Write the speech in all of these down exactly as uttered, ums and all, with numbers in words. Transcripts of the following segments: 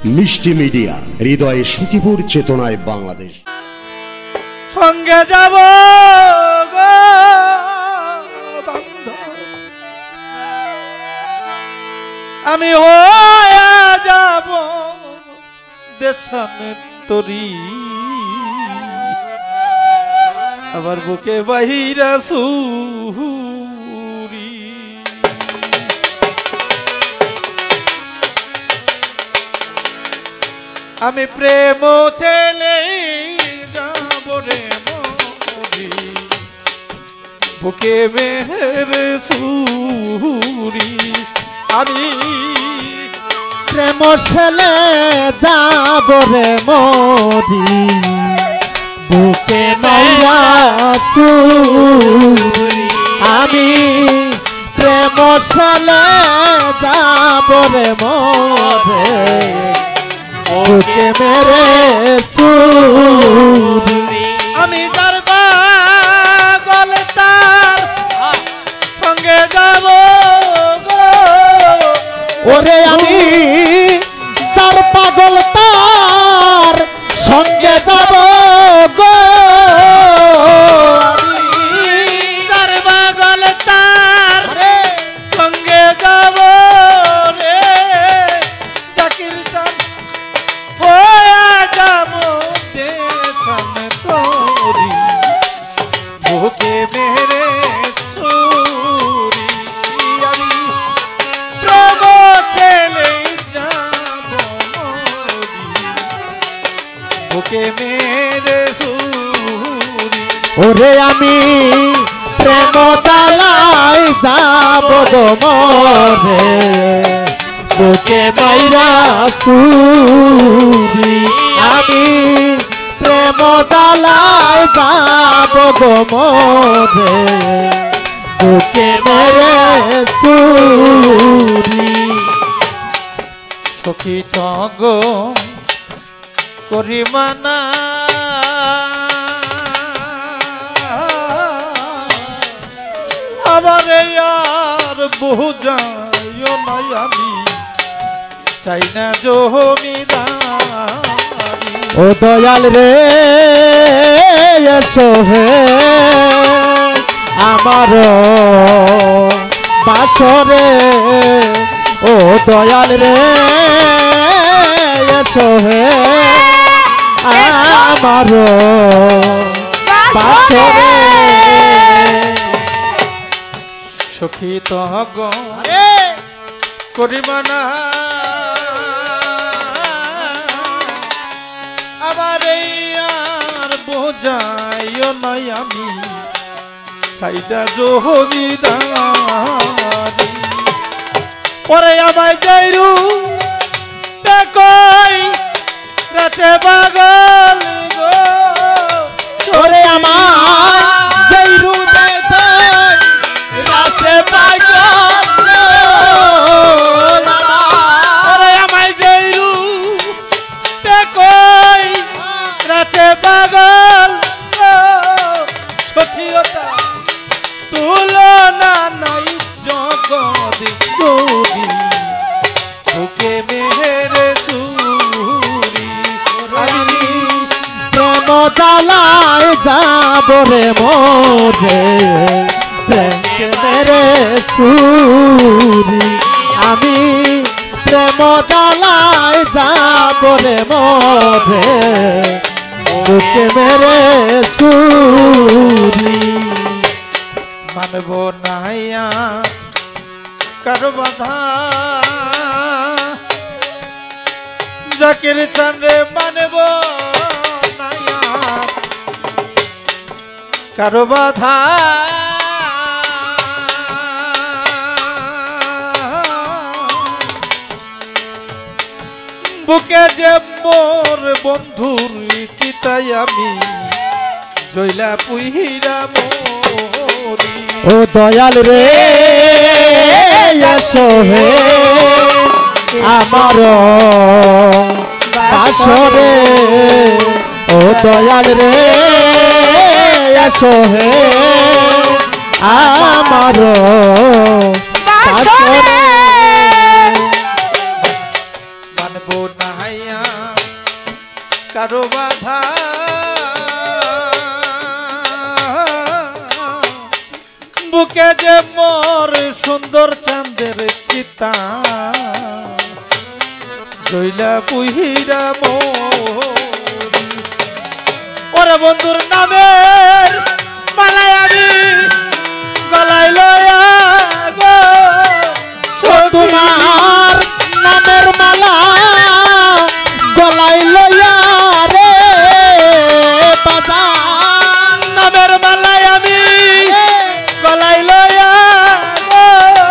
মিষ্টি মিডিয়া, হৃদয়ে সুখীপুর, চেতনায় বাংলাদেশ। সঙ্গে যাব গো আমি হয়ে যাব দেশান্তরী, আবার বুকে বাহিরা সুরি। আমি প্রেম ছেলে যাব রে মরি, বুকে মেরে সুরি। আমি প্রেম ছেলে যাব রে মরি, বুকে মাইয়া সুরি। আমি প্রেম ছেলে যাব রে মরে, বুকে মেরে সুরি। আমি যার পাগল তার সঙ্গে যাব গো, ওরে আমি তার পাগল তার সঙ্গে যাব গো। যার পাগল তার সঙ্গে যাব রে, জাকির চান হয়ে যাব দেশান্তরী, বুকে মেরে সুরি। আমি প্রেম ছেলে যাব মরি, বুকে মেরে সুরি। ওরে আমি প্রেম তালাই যাব গো মরে, বুকে মাইরা সুরি। আমি প্রেম তালাই যাব গো মরে, বুকে মেরে সুরি। সখী তঙ্গ করি মানা, আবার আর বহু যাইও নাই, আমি চাই না জমিদারি। ও দয়াল রে এসো হে আমার বাসরে, ও দয়াল রে এসো হে আমার বাসরে। সখী তঙ্গ করি মানা, আবার আর বোঝাইও নাই, আমি সাইডা জমিদারি। পরে আমায় যাইরু কই রাতে পাগল গো, ওরে আমার জৈরু রাতে পাগল, পরে আমায় যাইরু কই রাতে পাগল গো। সঠিকতা তুলনা নাই জগৎ জোড়ি, বুকে মেহেরে সুরি। আমি প্রেম জ্বালায় যাব রে মোরে, প্রেমকে মেরে সুরি। আমি প্রেম জ্বালায় যাব রে মোরে, বুকে মেরে সুরি। মানব নাইয়া কারো বাধা, জাকির চান্দ্রে মানব নাইয়া কারো বাধা। বুকে যে মোর বন্ধুর চিতাই, আমি জইলা পুহিরা মরি। ও দয়াল রে এসো হে আমার বাসরে, ও দয়াল রে এসো হে আমার বাসরে। মানব না হাইয়া কারো বাধা বুকে যে মোর সুন্দর চাঁদের চিতা জইলা পুহিরা মোরি ওরে বন্ধুর নামের মালায় আমি গলায় লয়া গো তোমার নামের মালা গলায় লইয়া রে বাজার নামের মালায় আমি গলায় লয়া গো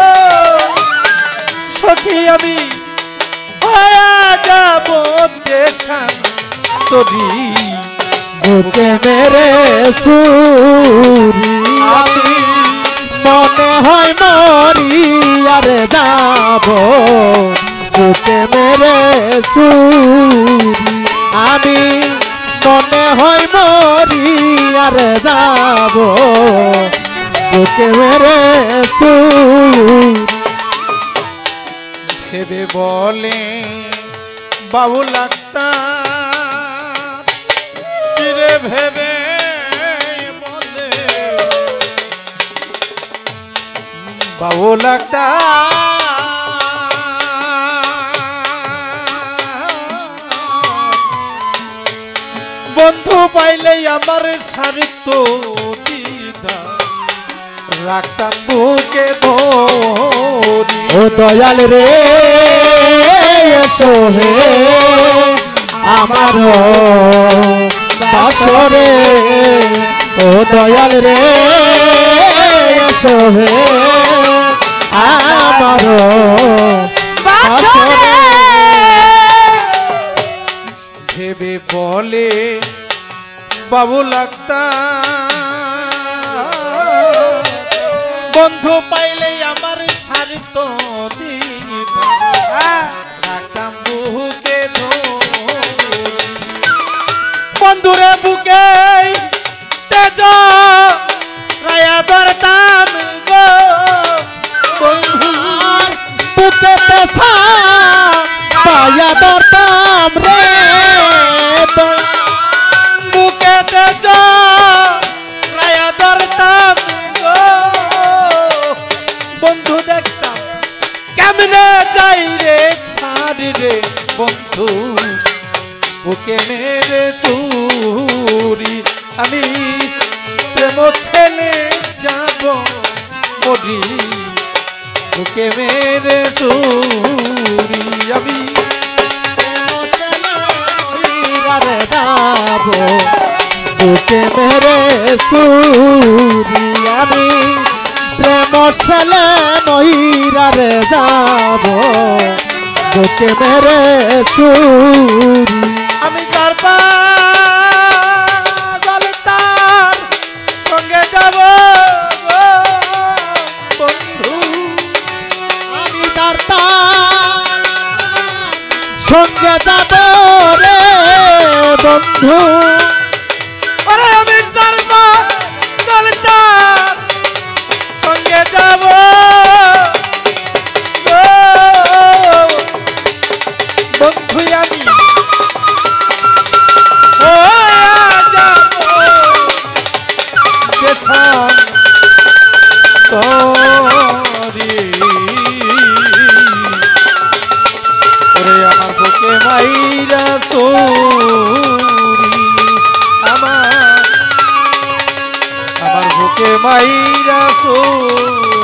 সখী আমি হয়া যাব দেশান তোরি বুকে মেরে সুরি আমি মনে হয় মরি আরে যাব বুকে মেরে সুরি আমি মনে হয় মরি আরে যাব বুকে মেরে সুরি ভেবে বলে বাবু লাগতা ফিরে ভেবে বলে বাবু লাগতা বন্ধু পাইলেই আমার সারিত দিদা রাখতাম বুকে ধরি ও দয়াল রে এসো হে আমার বাসরে ও দয়াল রে এসো হে আমার বাসরে ভেবে বলে বাবু লাগতা বন্ধু পাইলেই আমার সারিত রাখতাম বুকে বন্ধুরে বুকে তেজ রায়া ধরতাম গো বন্ধু বুকে তেসা পায়া দরতাম রে বুকে তেজ রায়া ধরতাম গো বন্ধু দেখতাম কেমনে যাই রে ছাড়ি রে বন্ধু বুকে মেরে চুরি আমি প্রেম ছেলে যাব মরি বুকে মেরে চুরি আমি রে যাব বুকে মেরে সুরি আমি প্রেম ছেলে মহিরা রে যাব বুকে মেরে সুরি আমি তার পাগল তার সঙ্গে যাব গো বন্ধু আমি তার তার সঙ্গে যাব রে বন্ধু ওরে আমি তার পাগল তার সঙ্গে যাব গো বন্ধু আমি আমার বুকে মাইরা সুরি আমার আমার বুকে মাইরা সুরি